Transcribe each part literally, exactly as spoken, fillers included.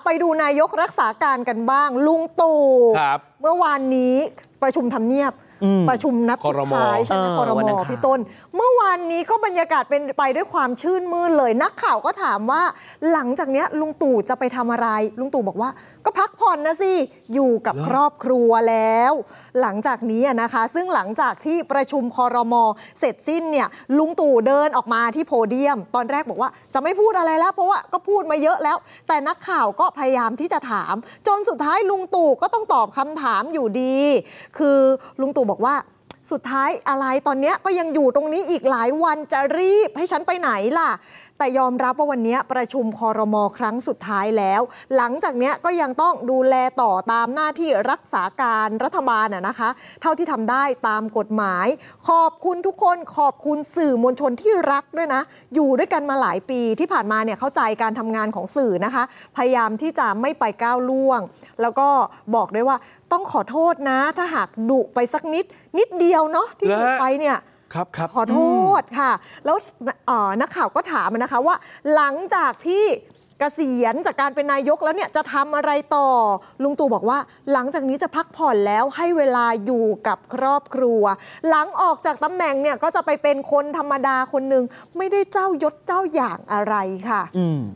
ไปดูนายกรักษาการกันบ้างลุงตู่เมื่อวานนี้ประชุมทำเนียบประชุมนัดสุดท้ายใช่ไหมครม.พี่ต้นเมื่อวานนี้ก็บรรยากาศเป็นไปด้วยความชื่นมื่นเลยนักข่าวก็ถามว่าหลังจากนี้ลุงตู่จะไปทำอะไรลุงตู่บอกว่าก็พักผ่อนนะสิอยู่กับครอบครัวแล้วหลังจากนี้นะคะซึ่งหลังจากที่ประชุมครม.เสร็จสิ้นเนี่ยลุงตู่เดินออกมาที่โพเดียมตอนแรกบอกว่าจะไม่พูดอะไรแล้วเพราะว่าก็พูดมาเยอะแล้วแต่นักข่าวก็พยายามที่จะถามจนสุดท้ายลุงตู่ก็ต้องตอบคำถามอยู่ดีคือลุงตู่บอกว่าสุดท้ายอะไรตอนนี้ก็ยังอยู่ตรงนี้อีกหลายวันจะรีบให้ฉันไปไหนล่ะแต่ยอมรับว่าวันนี้ประชุมครม.ครั้งสุดท้ายแล้วหลังจากนี้ก็ยังต้องดูแลต่อตามหน้าที่รักษาการรัฐบาลน่ะนะคะเท่าที่ทำได้ตามกฎหมายขอบคุณทุกคนขอบคุณสื่อมวลชนที่รักด้วยนะอยู่ด้วยกันมาหลายปีที่ผ่านมาเนี่ยเข้าใจการทำงานของสื่อนะคะพยายามที่จะไม่ไปก้าวล่วงแล้วก็บอกด้วยว่าต้องขอโทษนะถ้าหากดุไปสักนิดนิดเดียวเนาะที่ดุไปเนี่ยครับครับขอโทษค่ะแล้วนักข่าวก็ถามนะคะว่าหลังจากที่เกษียณจากการเป็นนายกแล้วเนี่ยจะทำอะไรต่อลุงตู่บอกว่าหลังจากนี้จะพักผ่อนแล้วให้เวลาอยู่กับครอบครัวหลังออกจากตำแหน่งเนี่ยก็จะไปเป็นคนธรรมดาคนหนึ่งไม่ได้เจ้ายศเจ้าอย่างอะไรค่ะอืม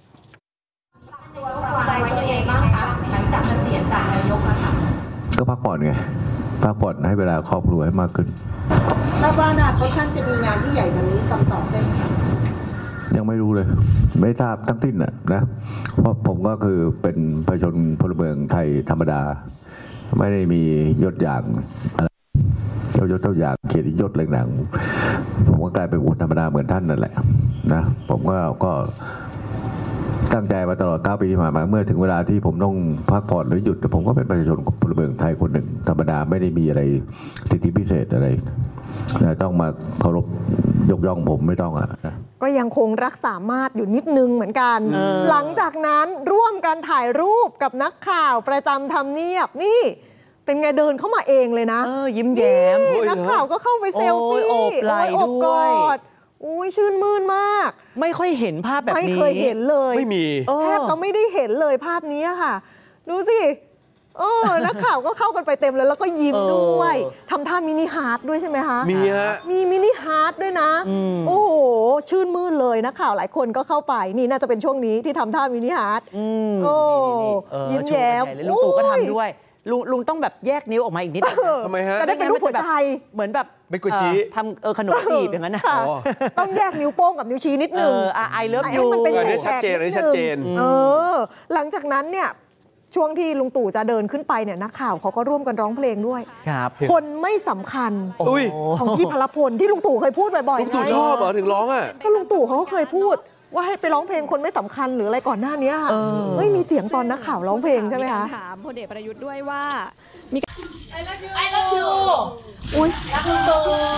ใจตัวเองบ้างคะหลังจากเกษียณจากนายกค่ะก็พักผ่อนไงพักผ่อนให้เวลาครอบครัวให้มากขึ้นถ้าว่าอนาคตท่านจะมีงานที่ใหญ่กว่านี้คำตอบใช่ไหมคะยังไม่รู้เลยไม่ทราบทั้งสิ้นนะนะเพราะผมก็คือเป็นประชาชนพลเมืองไทยธรรมดาไม่ได้มียศอย่างอะไรเจ้ายศเจ้าอย่างเกียรติยศอะไรต่างผมก็กลายเป็นคนธรรมดาเหมือนท่านนั่นแหละนะผมก็ก็ตั้งใจมาตลอดเก้าปีที่ผ่านมาเมื่อถึงเวลาที่ผมต้องพักผ่อนหรือหยุดผมก็เป็นประชาชนพลเมืองไทยคนหนึ่งธรรมดาไม่ได้มีอะไรสิทธิพิเศษอะไรต้องมาเคารพยกย่องผมไม่ต้องอ่ะก็ยังคงรักษามาตรอยู่นิดนึงเหมือนกันหลังจากนั้นร่วมกันถ่ายรูปกับนักข่าวประจำทำเนียบนี่เป็นไงเดินเข้ามาเองเลยนะยิ้มแย้มนักข่าวก็เข้าไปเซลฟี่โอบไหล่ด้วยอุ้ยชื่นมื่นมากไม่ค่อยเห็นภาพแบบนี้ไม่เคยเห็นเลยไม่มีแทบจะไม่ได้เห็นเลยภาพนี้ค่ะดูสิโอ้นักข่าวก็เข้ากันไปเต็มเลยแล้วก็ยิ้มด้วยทำท่ามินิฮาร์ทด้วยใช่ไหมคะมีฮะมีมินิฮาร์ทด้วยนะโอ้โหชื่นมื่นเลยนักข่าวหลายคนก็เข้าไปนี่น่าจะเป็นช่วงนี้ที่ทำท่ามินิฮาร์ทโอ้ยิ้มแย้มลุงตู่ก็ทำด้วยลุงลุงต้องแบบแยกนิ้วออกมาอีกนิดทำไมฮะจะได้เป็นรูปหัวใจเหมือนแบบไม่กุจีทำเออขนมจีบอย่างนั้นนะต้องแยกนิ้วโป้งกับนิ้วชี้นิดนึงไอเลิฟยูมันเป็นชัดเจนอันนี้ชัดเจนเออหลังจากนั้นเนี่ยช่วงที่ลุงตู่จะเดินขึ้นไปเนี่ยนักข่าวเขาก็ร่วมกันร้องเพลงด้วยคนไม่สำคัญของพี่พลพลที่ลุงตู่เคยพูดบ่อยๆลุงตู่ชอบเหรอถึงร้องอ่ะก็ลุงตู่เขาก็เคยพูดว่าให้ไปร้องเพลงคนไม่สำคัญหรืออะไรก่อนหน้านี้ไม่มีเสียงตอนนักข่าวร้องเพลงใช่ไหมคะถามพลเอกประยุทธ์ด้วยว่ามีไอเลิฟยูไอเลิฟยูอุ้ยรักลุงตู่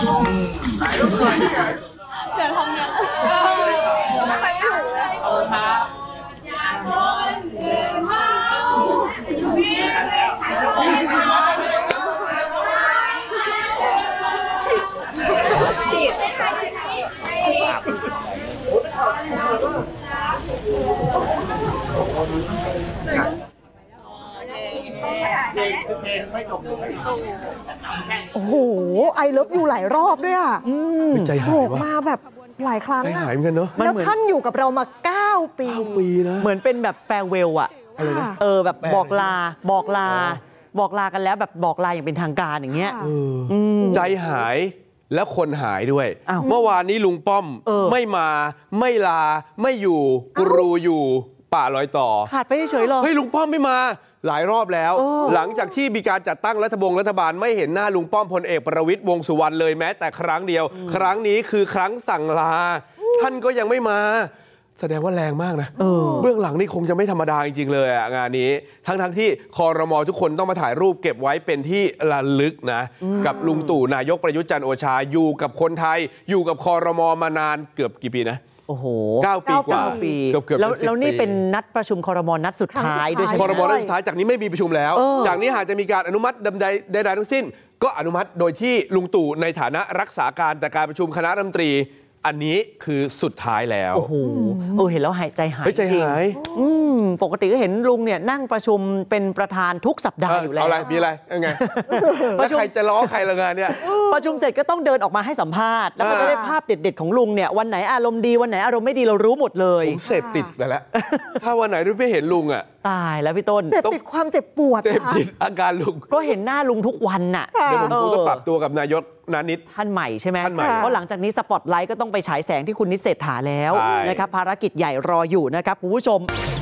เดี๋ยวทำยังไปถูกเอาค่ะอยากโดนคืนเมาโอ้โหไอเลิฟยูหลายรอบด้วยอ่ะใจหายมาแบบหลายครั้งใจหายเหมือนกันเนาะแล้วท่านอยู่กับเรามาเก้าปีปีนะเหมือนเป็นแบบแฟร์เวลอะเออแบบบอกลาบอกลาบอกลากันแล้วแบบบอกลาอย่างเป็นทางการอย่างเงี้ยใจหายแล้วคนหายด้วยเมื่อวานนี้ลุงป้อมไม่มาไม่ลาไม่อยู่กูรูอยู่ป่าลอยต่อขาดไปเฉยๆเลยเฮ้ยลุงป้อมไม่มาหลายรอบแล้วหลังจากที่มีการจัดตั้งรัฐบงรัฐบาลไม่เห็นหน้าลุงป้อมพลเอกประวิตรวงษ์สุวรรณเลยแม้แต่ครั้งเดียวครั้งนี้คือครั้งสั่งลาท่านก็ยังไม่มาแสดงว่าแรงมากนะเบื้องหลังนี่คงจะไม่ธรรมดาจริงๆเลยอะงานนี้ทั้งทั้งที่ครม.ทุกคนต้องมาถ่ายรูปเก็บไว้เป็นที่ระลึกนะกับลุงตู่นายกประยุทธ์จันทร์โอชาอยู่กับคนไทยอยู่กับครม.มานานเกือบกี่ปีนะโอ้โหเก้าปีกว่าเกือบเกือบแล้วแล้วนี่เป็นนัดประชุมครม.นัดสุดท้ายด้วยใช่ไหมครม.นัดสุดท้ายจากนี้ไม่มีประชุมแล้วจากนี้หากจะมีการอนุมัติใดใดทั้งสิ้นก็อนุมัติโดยที่ลุงตู่ในฐานะรักษาการแต่การประชุมคณะรัฐมนตรีอันนี้คือสุดท้ายแล้วโอ้โหเออเห็นแล้วหายใจหายเฮ้ยใจจริงหายอืมปกติก็เห็นลุงเนี่ยนั่งประชุมเป็นประธานทุกสัปดาห์อยู่แล้วเอาอะไรมีอะไรยังไงแล้วใครจะล้อใครละงานเนี่ยประชุมเสร็จก็ต้องเดินออกมาให้สัมภาษณ์แล้วก็จะได้ภาพเด็ดๆของลุงเนี่ยวันไหนอารมณ์ดีวันไหนอารมณ์ไม่ดีเรารู้หมดเลยผมเสพติดไปแล้ว ถ้าวันไหนไม่เห็นลุงอ่ะตายแล้วพี่ต้นเสพติดความเจ็บปวดเสพติดอาการลุงก็เห็นหน้าลุงทุกวันน่ะค่ะเดี๋ยวผมคงต้องเออปรับตัวกับนายกนานิดท่านใหม่ใช่ไหมท่านใหม่เพราะหลังจากนี้สปอตไลท์ก็ต้องไปฉายแสงที่คุณนิดเศรษฐาแล้วใช่นะครับภารกิจใหญ่รออยู่นะครับคุณผู้ชม